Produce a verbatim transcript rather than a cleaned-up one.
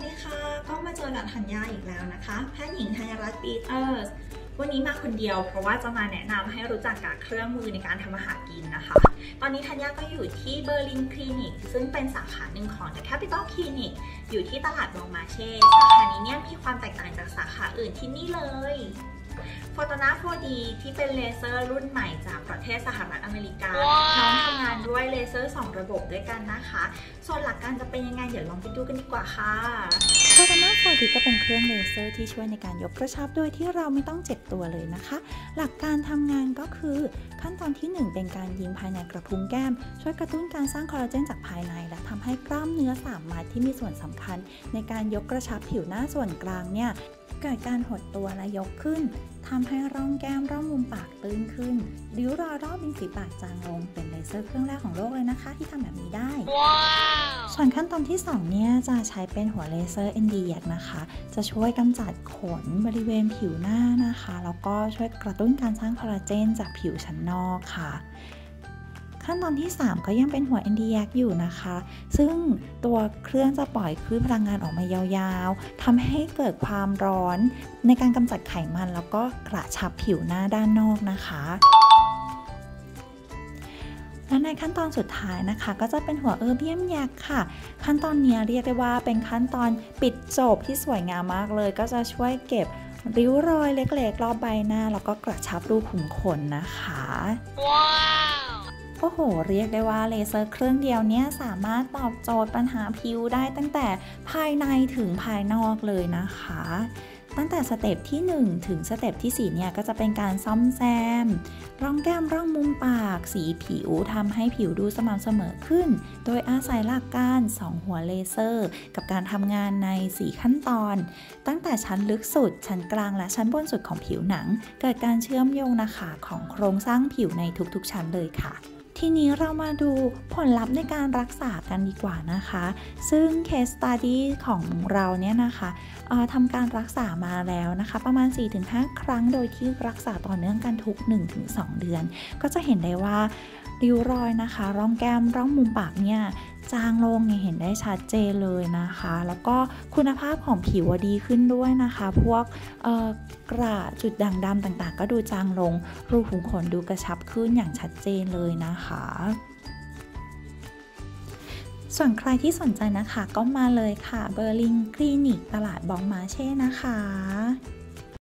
ดีค่ะก็มาเจอกับธัญญาอีกแล้วนะคะแพทย์หญิงธัญรัตน์ปีเตอร์สวันนี้มาคนเดียวเพราะว่าจะมาแนะนำให้รู้จักกับเครื่องมือในการทำอาหารกินนะคะตอนนี้ธัญญาก็อยู่ที่เบอร์ลินคลินิกซึ่งเป็นสาขาหนึ่งของ The Capital Clinic อยู่ที่ตลาดบองมาเช่สาขานี้เนี่ยมีความแตกต่างจากสาขาอื่นที่นี่เลยโฟโตนา โฟร์ ดี ที่เป็นเลเซอร์รุ่นใหม่จากประเทศสหรัฐอเมริกาน้องทำงานด้วยเลเซอร์สองระบบด้วยกันนะคะส่วนหลักการจะเป็นยังไงเดี๋ยวลองไปดูกันดีกว่าค่ะโฟโตนา โฟร์ ดี ก็เป็นเครื่องเลเซอร์ที่ช่วยในการยกกระชับโดยที่เราไม่ต้องเจ็บตัวเลยนะคะหลักการทำงานก็คือขั้นตอนที่หนึ่งเป็นการยิงภายในกระพุ้งแก้มช่วยกระตุ้นการสร้างคอลลาเจนจากภายในและทำให้กล้ามเนื้อสามมัดที่มีส่วนสำคัญในการยกกระชับผิวหน้าส่วนกลางเนี่ยเกิดการหดตัวและยกขึ้นทำให้ร่องแก้มร่องมุมปากตื้นขึ้นริ้วรอยรอบริมฝีปากจางลงเป็นเลเซอร์เครื่องแรกของโลกเลยนะคะที่ทำแบบนี้ได้ wow. ส่วนขั้นตอนที่สองเนี่ยจะใช้เป็นหัวเลเซอร์เอ็นดี นะคะจะช่วยกำจัดขนบริเวณผิวหน้านะคะแล้วก็ช่วยกระตุ้นการสร้างคอลลาเจนจากผิวชั้นนอกค่ะขั้นตอนที่สามก็ยังเป็นหัว เอ็น ดี อยู่นะคะซึ่งตัวเครื่องจะปล่อยคลื่นพลังงานออกมายาวๆทำให้เกิดความร้อนในการกำจัดไขมันแล้วก็กระชับผิวหน้าด้านนอกนะคะและในขั้นตอนสุดท้ายนะคะก็จะเป็นหัวเออร์เบียมยักษ์ค่ะขั้นตอนนี้เรียกได้ว่าเป็นขั้นตอนปิดจบที่สวยงามมากเลยก็จะช่วยเก็บริ้วรอยเล็กๆรอบใบหน้าแล้วก็กระชับรูขุมขนนะคะว้าวโอ้โหเรียกได้ว่าเลเซอร์เครื่องเดียวเนี้ยสามารถตอบโจทย์ปัญหาผิวได้ตั้งแต่ภายในถึงภายนอกเลยนะคะตั้งแต่สเต็ปที่หนึ่งถึงสเต็ปที่สี่เนี่ยก็จะเป็นการซ่อมแซมร่องแก้มร่องมุมปากสีผิวทำให้ผิวดูสม่ำเสมอขึ้นโดยอาศัยหลักการสองหัวเลเซอร์กับการทำงานในสี่ขั้นตอนตั้งแต่ชั้นลึกสุดชั้นกลางและชั้นบนสุดของผิวหนังเกิดการเชื่อมโยงนะคะของโครงสร้างผิวในทุกๆชั้นเลยค่ะทีนี้เรามาดูผลลัพธ์ในการรักษากันดีกว่านะคะซึ่ง Case Study ของเราเนี่ยนะคะทำการรักษามาแล้วนะคะประมาณ สี่ถึงห้า ครั้งโดยที่รักษาต่อเนื่องกันทุก หนึ่งถึงสอง เดือนก็จะเห็นได้ว่าริ้วรอยนะคะร่องแก้มร่องมุมปากเนี่ยจางลงเนี่ยเห็นได้ชัดเจนเลยนะคะแล้วก็คุณภาพของผิวดีขึ้นด้วยนะคะพวกกระจุดด่างดำต่างๆก็ดูจางลงรูขุมขนดูกระชับขึ้นอย่างชัดเจนเลยนะคะส่วนใครที่สนใจนะคะก็มาเลยค่ะเบอร์ลินคลินิกตลาดบองมาเช่นะคะ